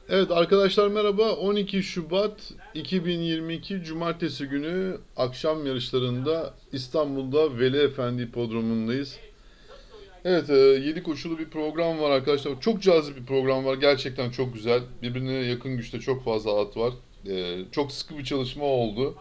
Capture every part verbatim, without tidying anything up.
Evet arkadaşlar merhaba. on iki Şubat iki bin yirmi iki Cumartesi günü akşam yarışlarında İstanbul'da Veli Efendi Hipodromu'ndayız. Evet, e, yedi koşulu bir program var arkadaşlar. Çok cazip bir program var. Gerçekten çok güzel. Birbirine yakın güçte çok fazla at var. E, çok sıkı bir çalışma oldu.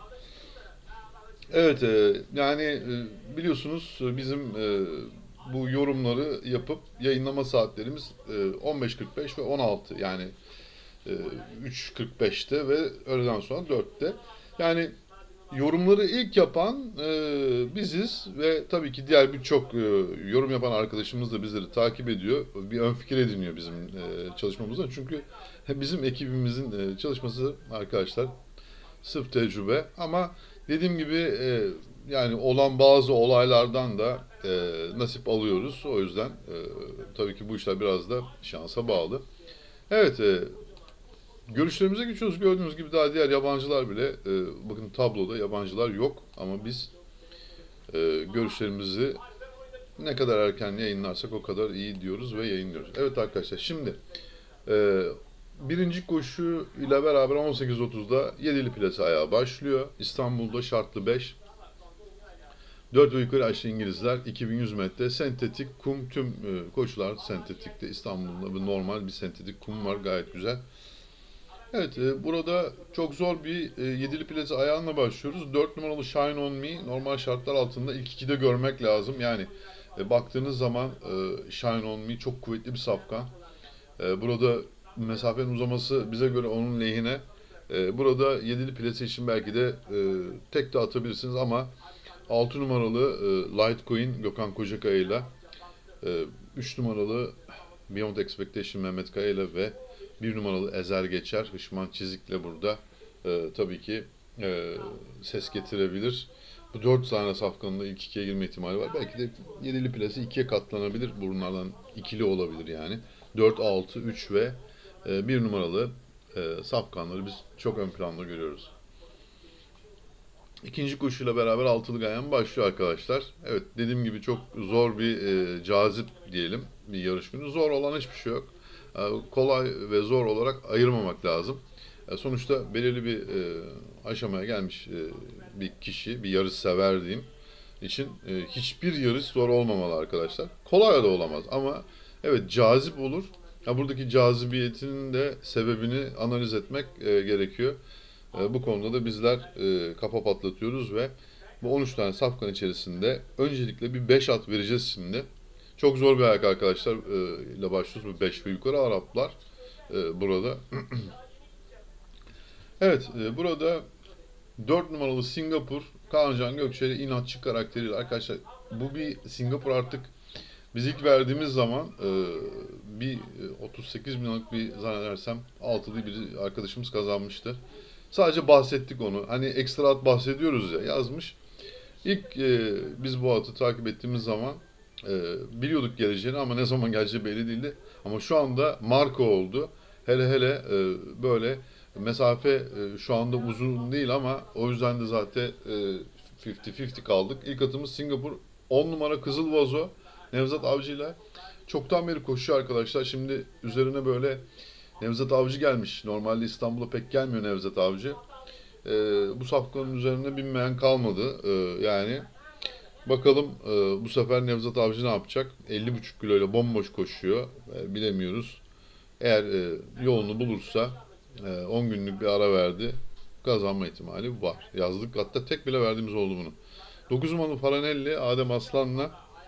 Evet, e, yani e, biliyorsunuz e, bizim e, bu yorumları yapıp yayınlama saatlerimiz e, on beş kırk beş ve on altı, yani e, üç kırk beşte ve öğleden sonra dörtte. Yani yorumları ilk yapan e, biziz ve tabii ki diğer birçok e, yorum yapan arkadaşımız da bizleri takip ediyor. Bir ön fikir ediniyor bizim e, çalışmamızdan. Çünkü bizim ekibimizin e, çalışması arkadaşlar sırf tecrübe. Ama dediğim gibi e, yani olan bazı olaylardan da e, nasip alıyoruz. O yüzden e, tabii ki bu işler biraz da şansa bağlı. Evet, e, görüşlerimize geçiyoruz. Gördüğünüz gibi daha diğer yabancılar bile, e, bakın tabloda yabancılar yok ama biz e, görüşlerimizi ne kadar erken yayınlarsak o kadar iyi diyoruz ve yayınlıyoruz. Evet arkadaşlar, şimdi e, birinci koşu ile beraber on sekiz otuzda Yedili Plase ayağı başlıyor. İstanbul'da şartlı beş. dört ve yukarı aşağı İngilizler, iki bin yüz metre sentetik kum, tüm e, koşular sentetikte. İstanbul'da bir normal bir sentetik kum var, gayet güzel. Evet, e, burada çok zor bir e, yedili plase ayağına başlıyoruz. Dört numaralı Shine On Me normal şartlar altında ilk ikide görmek lazım. Yani e, baktığınız zaman e, Shine On Me çok kuvvetli bir safkan. E, burada mesafenin uzaması bize göre onun lehine. E, burada yedili plase için belki de e, tek de atabilirsiniz ama altı numaralı e, Litecoin Gökhan Kocakaya ile e, üç numaralı Beyond Expectation Mehmet Kaya ile ve bir numaralı Ezer Geçer Hışman Çizik'le burada e, tabii ki e, ses getirebilir. Bu dört tane safkanın da ilk ikiye girme ihtimali var. Belki de yedili plası ikiye katlanabilir. Bunlardan ikili olabilir yani. Dört, altı, üç ve e, bir numaralı e, safkanları biz çok ön planda görüyoruz. İkinci koşuyla beraber altılı ganyan başlıyor arkadaşlar. Evet, dediğim gibi çok zor bir e, cazip diyelim bir yarış günü. Zor olan hiçbir şey yok. E, kolay ve zor olarak ayırmamak lazım. E, sonuçta belirli bir e, aşamaya gelmiş e, bir kişi, bir yarış sever diyeyim için e, hiçbir yarış zor olmamalı arkadaşlar. Kolay da olamaz ama evet cazip olur. Ya buradaki cazibiyetinin de sebebini analiz etmek e, gerekiyor. E, bu konuda da bizler e, kafa patlatıyoruz ve bu on üç tane safkan içerisinde öncelikle bir beş at vereceğiz şimdi. Çok zor bir ayak arkadaşlar e, ile başlıyoruz. Bu beş ve yukarı Araplar e, burada. Evet, e, burada dört numaralı Singapur Kaancan Gökçeli inatçı karakteriyle arkadaşlar, bu bir Singapur artık biz ilk verdiğimiz zaman e, bir e, otuz sekiz bin liralık bir zannedersem altılı bir arkadaşımız kazanmıştı. Sadece bahsettik onu. Hani ekstra at bahsediyoruz ya, yazmış. İlk e, biz bu atı takip ettiğimiz zaman e, biliyorduk geleceğini ama ne zaman geleceği belli değildi. Ama şu anda marka oldu. Hele hele e, böyle mesafe e, şu anda uzun değil ama o yüzden de zaten e, elli elli kaldık. İlk atımız Singapur on numara Kızıl Vazo Nevzat Avcı ile çoktan beri koşuyor arkadaşlar. Şimdi üzerine böyle Nevzat Avcı gelmiş. Normalde İstanbul'a pek gelmiyor Nevzat Avcı. Ee, bu safkanın üzerine binmeyen kalmadı. Ee, yani bakalım e, bu sefer Nevzat Avcı ne yapacak? elli buçuk kiloyla bomboş koşuyor. Ee, bilemiyoruz. Eğer e, yolunu bulursa e, on günlük bir ara verdi. Kazanma ihtimali var. Yazdık. Hatta tek bile verdiğimiz oldu bunu. dokuz numaralı Faranelli Adem Aslan'la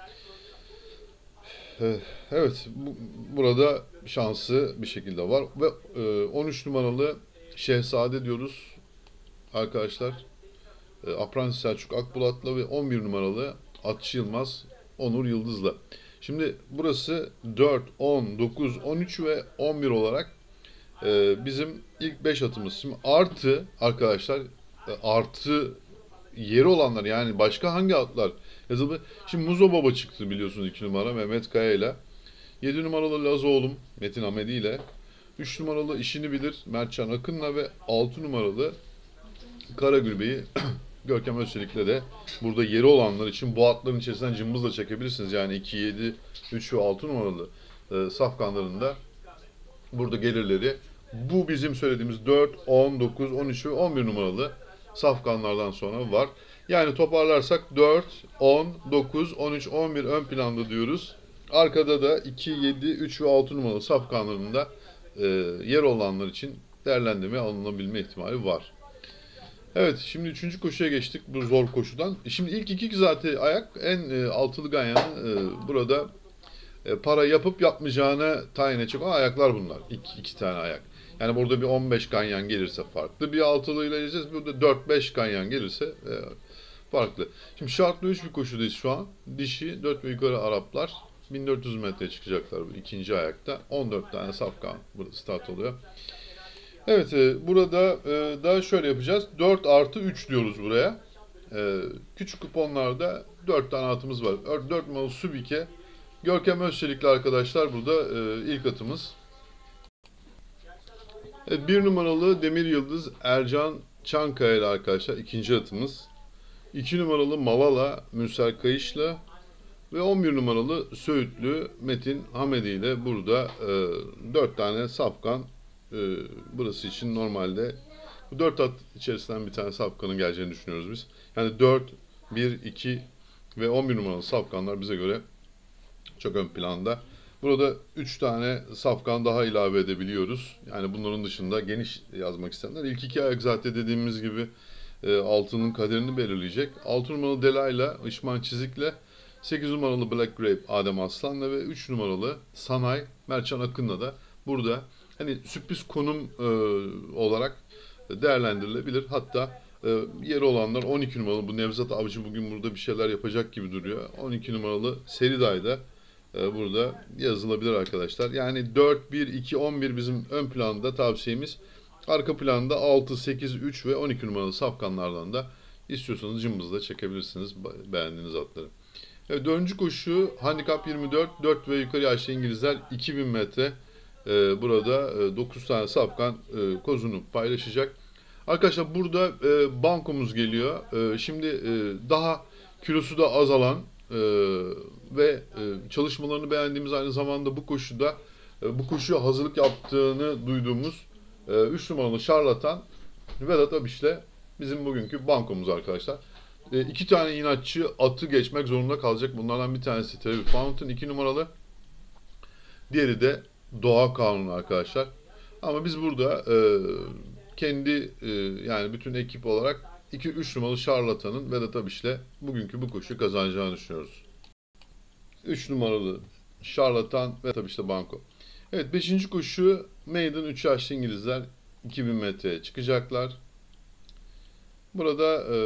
e, evet, bu, burada şansı bir şekilde var ve e, on üç numaralı Şehzade diyoruz arkadaşlar. E, Apprentice Selçuk Akbulat'la ve on bir numaralı Atçı Yılmaz Onur Yıldız'la. Şimdi burası dört, on, dokuz, on üç ve on bir olarak e, bizim ilk beş atımız. Şimdi artı arkadaşlar, e, artı yeri olanlar, yani başka hangi atlar yazıldı? Şimdi Muzo Baba çıktı biliyorsunuz, iki numara Mehmet Kaya ile. yedi numaralı Lazoğlum Metin Hamedi ile. üç numaralı işini bilir Mertcan Akın'la ve altı numaralı Karagül Görkem Özçelik'le de burada yeri olanlar için bu atların içerisinden cımbızla çekebilirsiniz. Yani iki, yedi, üç ve altı numaralı e, safkanlarında burada gelirleri Bu bizim söylediğimiz dört, on, dokuz, on üç ve on bir numaralı safkanlardan sonra var. Yani toparlarsak dört, on, dokuz, on üç, on bir ön planda diyoruz. Arkada da iki, yedi, üç ve altı numaralı safkanlarında e, yer olanlar için değerlendirme alınabilme ihtimali var. Evet, şimdi üçüncü koşuya geçtik bu zor koşudan. Şimdi ilk iki zaten ayak en e, altılı ganyanı e, burada e, para yapıp yapmayacağını tayin edecek olan ayaklar bunlar. İki, iki tane ayak. Yani burada bir on beş ganyan gelirse farklı. Bir altılıyla geleceğiz. Burada dört beş ganyan gelirse e, farklı. Şimdi şartlı üç bir koşudayız şu an. Dişi dört ve yukarı Araplar bin dört yüz metreye çıkacaklar bu ikinci ayakta. on dört tane safkan burada start oluyor. Evet, e, burada e, da şöyle yapacağız. dört artı üç diyoruz buraya. E, küçük kuponlarda dört tane atımız var. dört numaralı Subike. Görkem Özçelik'li arkadaşlar burada e, ilk atımız. Evet, bir numaralı Demir Yıldız Ercan Çankaya ile arkadaşlar ikinci atımız. iki numaralı Mavala Mürsel Kayış'la ve on bir numaralı Söğütlü Metin Hamedi ile burada e, dört tane safkan e, burası için normalde bu dört at içerisinden bir tane safkanın geleceğini düşünüyoruz biz. Yani dört, bir, iki ve on bir numaralı safkanlar bize göre çok ön planda. Burada üç tane safkan daha ilave edebiliyoruz. Yani bunların dışında geniş yazmak isteyenler. İlk iki ayak zaten dediğimiz gibi e, altının kaderini belirleyecek. altı numaralı Delayla, Işman Çizik'le, sekiz numaralı Black Grape Adem Aslan'la ve üç numaralı Sanay Mertcan Akın'la da burada hani sürpriz konum e, olarak değerlendirilebilir. Hatta e, yeri olanlar on iki numaralı bu Nevzat Avcı bugün burada bir şeyler yapacak gibi duruyor. on iki numaralı Seriday'da e, burada yazılabilir arkadaşlar. Yani dört, bir, iki, on bir bizim ön planda tavsiyemiz. Arka planda altı, sekiz, üç ve on iki numaralı safkanlardan da istiyorsanız cımbızla çekebilirsiniz beğendiğiniz atları. Evet, dördüncü koşu handikap yirmi dört, dört ve yukarı yaşlı İngilizler iki bin metre. Ee, burada e, dokuz tane safkan e, kozunu paylaşacak. Arkadaşlar burada e, bankomuz geliyor. E, şimdi e, daha kilosu da azalan e, ve e, çalışmalarını beğendiğimiz aynı zamanda bu koşuda e, bu koşuya hazırlık yaptığını duyduğumuz üç numaralı şarlatan Vedat Abiş'le bizim bugünkü bankomuz arkadaşlar. E, iki tane inatçı atı geçmek zorunda kalacak. Bunlardan bir tanesi Trevi Fountain iki numaralı. Diğeri de Doğa Kanunu arkadaşlar. Ama biz burada e, kendi e, yani bütün ekip olarak iki üç numaralı şarlatanın Vedat Abiş'le bugünkü bu koşuyu kazanacağını düşünüyoruz. üç numaralı şarlatan Vedat Abiş'le banko. Evet, beşinci koşu Maiden üç yaşlı İngilizler iki bin metreye çıkacaklar. Burada e,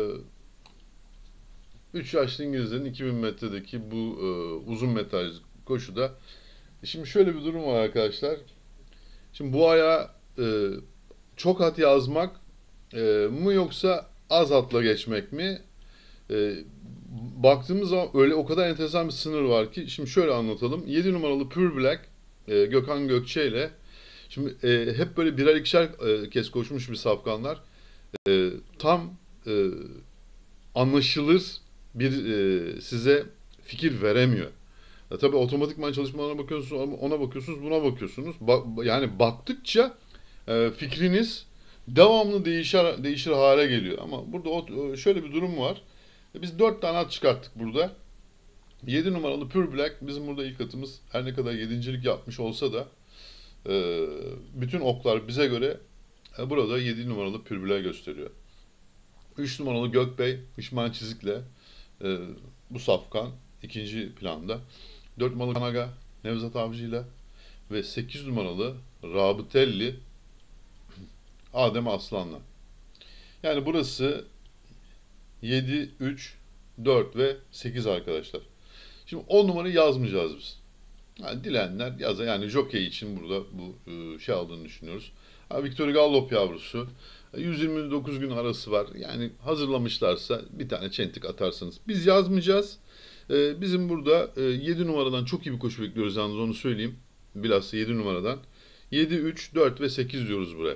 üç yaşlı İngilizlerin iki bin metredeki bu e, uzun metraj koşuda. Şimdi şöyle bir durum var arkadaşlar. Şimdi bu aya e, çok at yazmak e, mı yoksa az atla geçmek mi? E, baktığımız zaman öyle o kadar enteresan bir sınır var ki. Şimdi şöyle anlatalım. yedi numaralı Pure Black e, Gökhan Gökçe ile şimdi e, hep böyle birer ikişer e, kez koşmuş bir safkanlar. E, tam e, anlaşılır bir e, size fikir veremiyor. Ya, tabii otomatikman çalışmalarına bakıyorsunuz, ona bakıyorsunuz, buna bakıyorsunuz. Ba- yani baktıkça e, fikriniz devamlı değişir değişir hale geliyor. Ama burada o, şöyle bir durum var. Biz dört tane at çıkarttık burada. yedi numaralı Pure Black bizim burada ilk atımız. Her ne kadar yedincilik yapmış olsa da e, bütün oklar bize göre e, burada yedi numaralı Pure Black gösteriyor. üç numaralı Gökbey, Işman Çizik'le e, bu safkan ikinci planda. dört numaralı Kanaga, Nevzat Avcı ile ve sekiz numaralı Rabıtelli Adem Aslan'la. Yani burası yedi, üç, dört ve sekiz arkadaşlar. Şimdi on numarayı yazmayacağız biz. Yani dilenler yazar. Yani jockey için burada bu e, şey aldığını düşünüyoruz. Ha, Victor Gallop yavrusu. yüz yirmi dokuz gün arası var. Yani hazırlamışlarsa bir tane çentik atarsınız. Biz yazmayacağız. Ee, bizim burada e, yedi numaradan çok iyi bir koşu bekliyoruz yalnız onu söyleyeyim. Bilhassa yedi numaradan. yedi, üç, dört ve sekiz diyoruz buraya.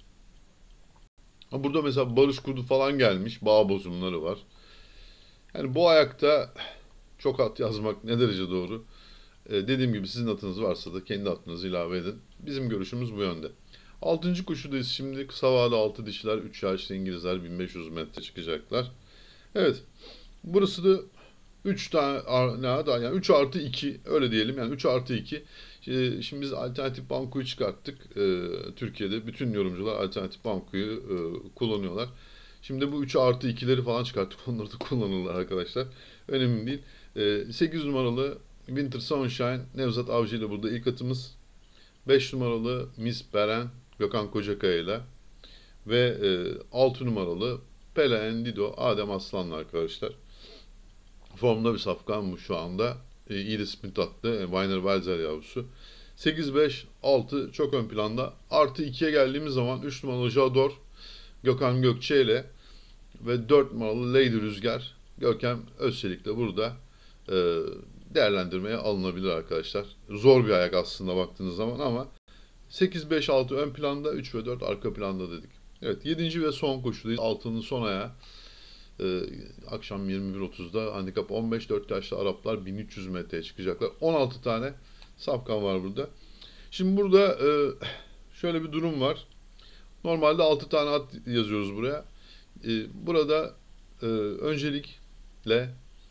Burada mesela Barış Kurdu falan gelmiş. Bağ bozumları var. Yani bu ayakta çok at yazmak ne derece doğru? Ee, dediğim gibi sizin atınız varsa da kendi atınızı ilave edin. Bizim görüşümüz bu yönde. Altıncı koşudayız şimdi. Kısa vade altı dişiler, üç yaşlı İngilizler bin beş yüz metre çıkacaklar. Evet. Burası da üç tane ne daha yani üç artı iki öyle diyelim yani üç artı iki. Şimdi, şimdi biz alternatif bankoyu çıkarttık. Ee, Türkiye'de bütün yorumcular alternatif bankoyu e, kullanıyorlar. Şimdi bu üç artı ikileri falan çıkarttık. Onları da kullanırlar arkadaşlar. Önemli değil. Ee, sekiz numaralı Winter Sunshine Nevzat Avcı ile burada ilk atımız. beş numaralı Miss Beren Gökhan Kocakaya ile ve e, altı numaralı Pelen Dido Adem Aslan'la arkadaşlar. Formda bir safkan bu şu anda. E, iyi de sprint attı. E, Weiner Welser yavrusu. sekiz beş altı çok ön planda. Artı ikiye geldiğimiz zaman üç numaralı Jador Gökhan Gökçe ile ve dört numaralı Lady Rüzgar Görkem Özçelik de burada e, değerlendirmeye alınabilir arkadaşlar. Zor bir ayak aslında baktığınız zaman ama sekiz beş altı ön planda, üç ve dört arka planda dedik. Evet, yedinci ve son koşudayız. altının son ayağı. Ee, akşam yirmi bir otuzda handikap on beş, dört yaşlı Araplar bin üç yüz metreye çıkacaklar. on altı tane safkan var burada. Şimdi burada e, şöyle bir durum var. Normalde altı tane at yazıyoruz buraya. E, burada e, öncelikle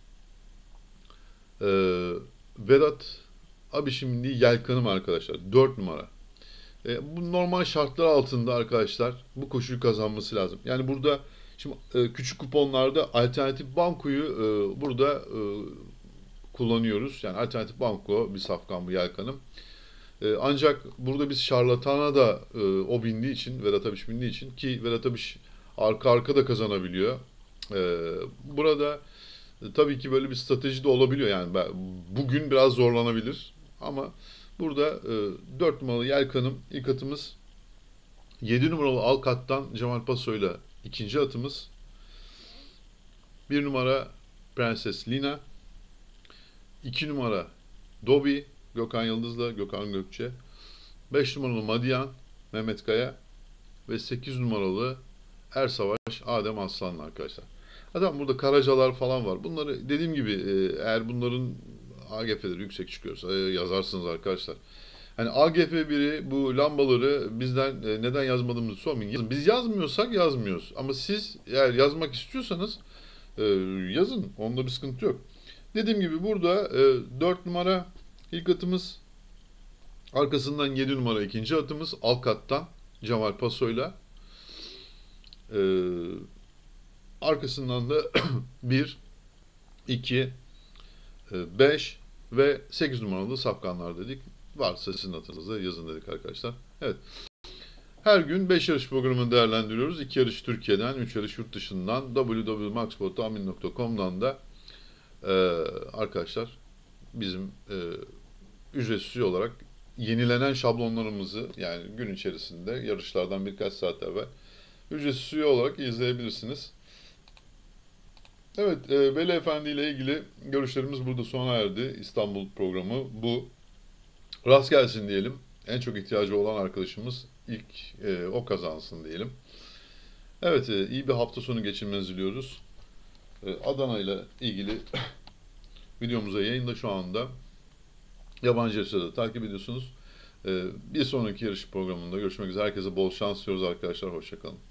e, Vedat Abişimli Yelkanım arkadaşlar. dört numara. E, bu normal şartlar altında arkadaşlar bu koşuyu kazanması lazım. Yani burada şimdi e, küçük kuponlarda alternatif bankoyu e, burada e, kullanıyoruz. Yani alternatif banko bir safkan bu Yelkanım. E, ancak burada biz şarlatana da e, o bindiği için, Vedat Abiş bindiği için ki Vedat Abiş arka arka da kazanabiliyor. E, burada e, tabii ki böyle bir strateji de olabiliyor. Yani ben, bugün biraz zorlanabilir ama burada e, dört numaralı Yelkanım ilk atımız. yedi numaralı Alkat'tan Cemal Paso'yla ikinci atımız. bir numara Prenses Lina. iki numara Dobby Gökhan Yıldız'la Gökhan Gökçe. beş numaralı Madian Mehmet Kaya ve sekiz numaralı Ersavaş Adem Aslan'la arkadaşlar. Zaten burada Karacalar falan var. Bunları dediğim gibi eğer bunların A G F'leri yüksek çıkıyorsa yazarsınız arkadaşlar. Hani A G F biri bu lambaları bizden neden yazmadığımızı sormayın. Biz yazmıyorsak yazmıyoruz. Ama siz eğer yazmak istiyorsanız yazın. Onda bir sıkıntı yok. Dediğim gibi burada dört numara ilk atımız. Arkasından yedi numara ikinci atımız. Alkat'tan Cemal Paso'yla. Arkasından da bir, iki, beş ve sekiz numaralı safkanlar dedik. Varsa sizin adınıza yazın dedik arkadaşlar. Evet. Her gün beş yarış programını değerlendiriyoruz. iki yarış Türkiye'den, üç yarış yurt dışından, w w w nokta maxport tahmin nokta com'dan da e, arkadaşlar bizim e, ücretsiz olarak yenilenen şablonlarımızı yani gün içerisinde yarışlardan birkaç saat evvel ücretsiz üye olarak izleyebilirsiniz. Evet, e, Veli Efendi ile ilgili görüşlerimiz burada sona erdi. İstanbul programı bu. Rast gelsin diyelim. En çok ihtiyacı olan arkadaşımız ilk e, o kazansın diyelim. Evet, e, iyi bir hafta sonu geçirmenizi diliyoruz. E, Adana ile ilgili videomuza yayında şu anda. Yabancı yarışları da takip ediyorsunuz. E, bir sonraki yarış programında görüşmek üzere. Herkese bol şans diliyoruz arkadaşlar. Hoşçakalın.